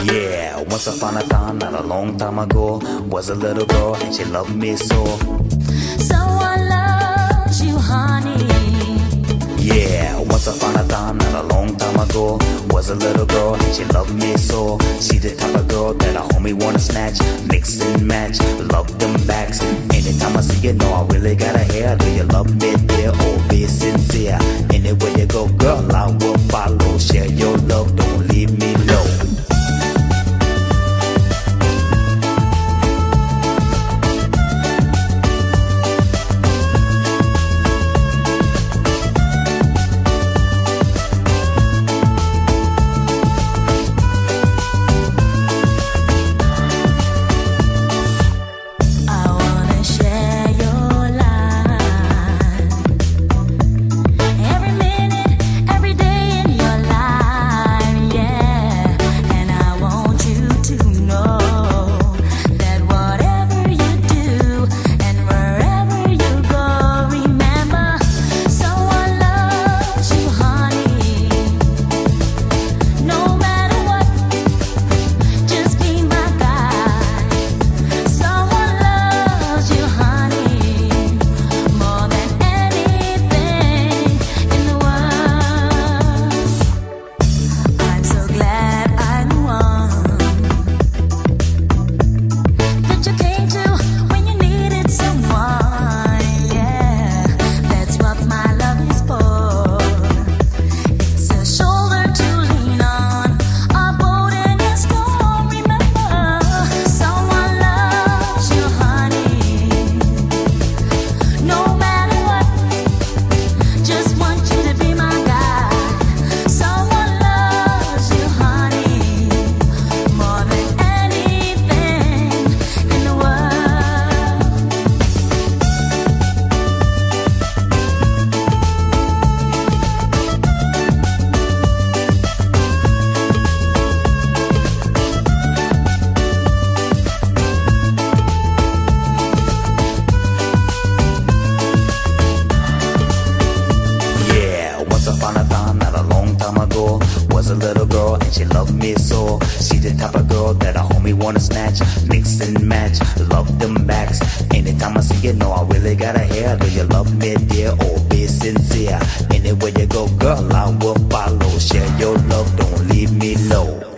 Yeah, once upon a time, not a long time ago, was a little girl and she loved me so. Someone loves you, honey. Yeah, once upon a time, not a long time ago, was a little girl and she loved me so. She the type of girl that a homie wanna snatch, mix and match, love them backs. Anytime I see you, know I really got a hair. Do you love me, dear, or be sincere? Anywhere you go, girl, I will follow. Share your love, don't leave me low. Was a little girl and she loved me so. She the type of girl that a homie wanna snatch, mix and match, love them backs. Anytime I see you, know I really got a hair. Do you love me, dear, or be sincere? Anywhere you go, girl, I will follow. Share your love, don't leave me low.